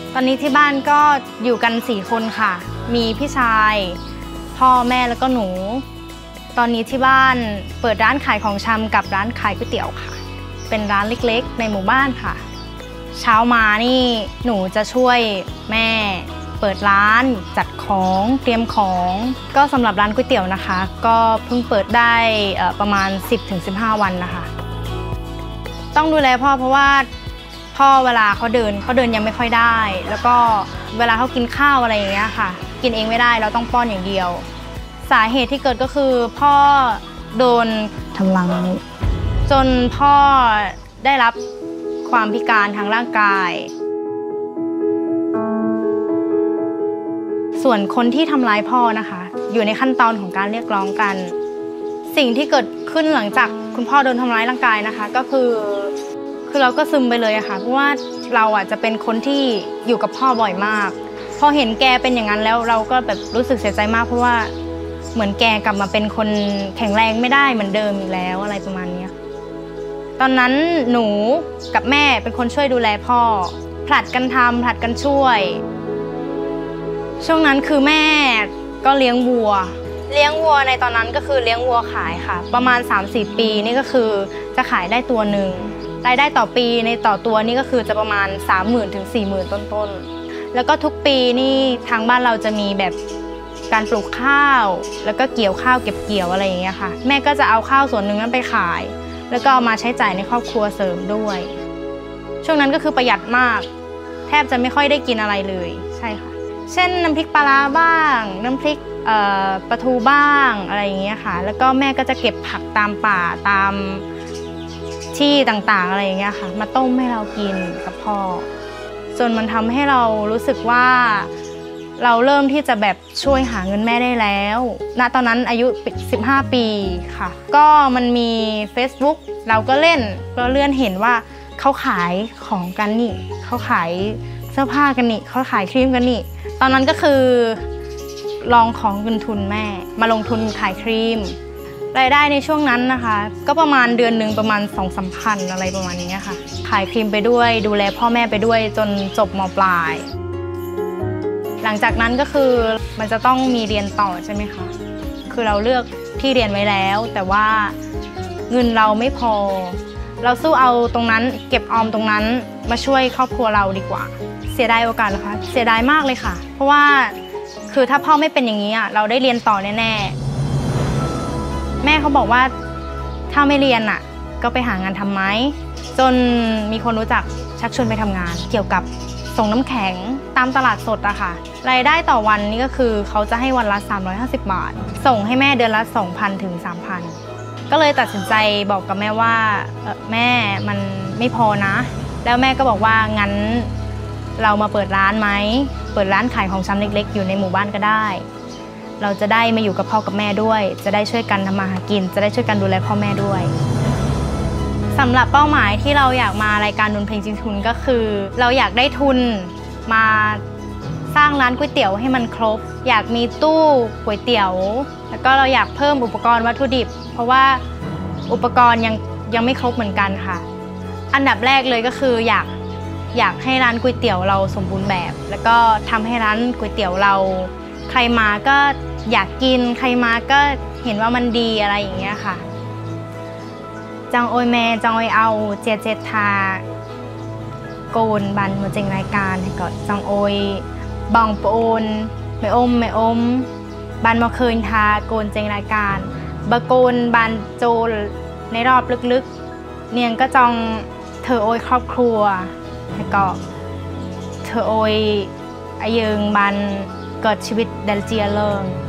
ตอนนี้ที่บ้านก็อยู่กัน4 คนค่ะมีพี่ชายพ่อแม่แล้วก็หนูตอนนี้ที่บ้านเปิดร้านขายของชำกับร้านขายก๋วยเตี๋ยวค่ะเป็นร้านเล็กๆในหมู่บ้านค่ะเช้ามานี่หนูจะช่วยแม่เปิดร้านจัดของเตรียมของก็สำหรับร้านก๋วยเตี๋ยวนะคะก็เพิ่งเปิดได้ประมาณ 10-15 วันนะคะต้องดูแลพ่อเพราะว่าพ่อเวลาเขาเดินยังไม่ค่อยได้แล้วก็เวลาเขากินข้าวอะไรอย่างเงี้ยค่ะกินเองไม่ได้เราต้องป้อนอย่างเดียวสาเหตุที่เกิดก็คือพ่อโดนทำร้ายจนพ่อได้รับความพิการทางร่างกายส่วนคนที่ทำร้ายพ่อนะคะอยู่ในขั้นตอนของการเรียกร้องกันสิ่งที่เกิดขึ้นหลังจากคุณพ่อโดนทำร้ายร่างกายนะคะก็คือเราก็ซึมไปเลยอะค่ะเพราะว่าเราอะจะเป็นคนที่อยู่กับพ่อบ่อยมากพอเห็นแกเป็นอย่างนั้นแล้วเราก็แบบรู้สึกเสียใจมากเพราะว่าเหมือนแกกลับมาเป็นคนแข็งแรงไม่ได้เหมือนเดิมอีกแล้วอะไรประมาณนี้ตอนนั้นหนูกับแม่เป็นคนช่วยดูแลพ่อผลัดกันทำผลัดกันช่วยช่วงนั้นคือแม่ก็เลี้ยงวัวในตอนนั้นก็คือเลี้ยงวัวขายค่ะประมาณ 3-4 ปีนี่ก็คือจะขายได้ตัวหนึ่งรายได้ต่อปีในต่อตัวนี่ก็คือจะประมาณ 30,000 ถึง 40,000 ต้นๆแล้วก็ทุกปีนี่ทางบ้านเราจะมีแบบการปลูกข้าวแล้วก็เกี่ยวข้าวเก็บเกี่ยวอะไรอย่างเงี้ยค่ะแม่ก็จะเอาข้าวส่วนหนึ่งนั้นไปขายแล้วก็เอามาใช้จ่ายในครอบครัวเสริมด้วยช่วงนั้นก็คือประหยัดมากแทบจะไม่ค่อยได้กินอะไรเลยใช่ค่ะเช่นน้ำพริกปลาร้าบ้างน้ำพริกปลาทูบ้างอะไรอย่างเงี้ยค่ะแล้วก็แม่ก็จะเก็บผักตามป่าตามที่ต่างๆอะไรอย่างเงี้ยค่ะมาต้มให้เรากินกับพ่อจนมันทำให้เรารู้สึกว่าเราเริ่มที่จะแบบช่วยหาเงินแม่ได้แล้วณตอนนั้นอายุ15 ปีค่ะก็มันมี Facebook เราก็เล่นก็เลื่อนเห็นว่าเขาขายของกันนี่เขาขายเสื้อผ้ากันนี่เขาขายครีมกันนี่ตอนนั้นก็คือลองของเงินทุนแม่มาลงทุนขายครีมรายได้ในช่วงนั้นนะคะก็ประมาณเดือนหนึ่งประมาณ 2-3 พันอะไรประมาณนี้ค่ะขายครีมไปด้วยดูแลพ่อแม่ไปด้วยจนจบม.ปลายหลังจากนั้นก็คือมันจะต้องมีเรียนต่อใช่ไหมคะคือเราเลือกที่เรียนไว้แล้วแต่ว่าเงินเราไม่พอเราสู้เอาตรงนั้นเก็บออมตรงนั้นมาช่วยครอบครัวเราดีกว่าเสียดายโอกาสนะคะเสียดายมากเลยค่ะเพราะว่าคือถ้าพ่อไม่เป็นอย่างนี้เราได้เรียนต่อแน่ๆแม่เขาบอกว่าถ้าไม่เรียนก็ไปหางานทำไหมจนมีคนรู้จักชักชวนไปทำงานเกี่ยวกับส่งน้ำแข็งตามตลาดสดอะค่ะรายได้ต่อวันนี่ก็คือเขาจะให้วันละ350 บาทส่งให้แม่เดือนละ 2,000 ถึง 3,000 ก็เลยตัดสินใจบอกกับแม่ว่าแม่มันไม่พอนะแล้วแม่ก็บอกว่างั้นเรามาเปิดร้านไหมเปิดร้านขายของชำเล็กๆอยู่ในหมู่บ้านก็ได้เราจะได้มาอยู่กับพ่อกับแม่ด้วยจะได้ช่วยกันทำมาหากินจะได้ช่วยกันดูแลพ่อแม่ด้วยสำหรับเป้าหมายที่เราอยากมารายการดวลเพลงชิงทุนก็คือเราอยากได้ทุนมาสร้างร้านก๋วยเตี๋ยวให้มันครบอยากมีตู้ก๋วยเตี๋ยวแล้วก็เราอยากเพิ่มอุปกรณ์วัตถุดิบเพราะว่าอุปกรณ์ยังไม่ครบเหมือนกันค่ะอันดับแรกเลยก็คืออยากให้ร้านก๋วยเตี๋ยวเราสมบูรณ์แบบแล้วก็ทำให้ร้านก๋วยเตี๋ยวเราใครมาก็อยากกินใครมาก็เห็นว่ามันดีอะไรอย่างเงี้ยค่ะจังโอยแม่จังโอยเอาเจทาโกนบันมาเจงรายการให้ก่อนจังโอยบองโปนไม่อมบันมาคืนทาโกนเจงรายการบะโกนบันโจลในรอบลึกๆเนียงก็จองเธอโอยครอบครัวให้ก่อนเธอโอยอายึงบันเกิดชีวิตเดลเจียเลิง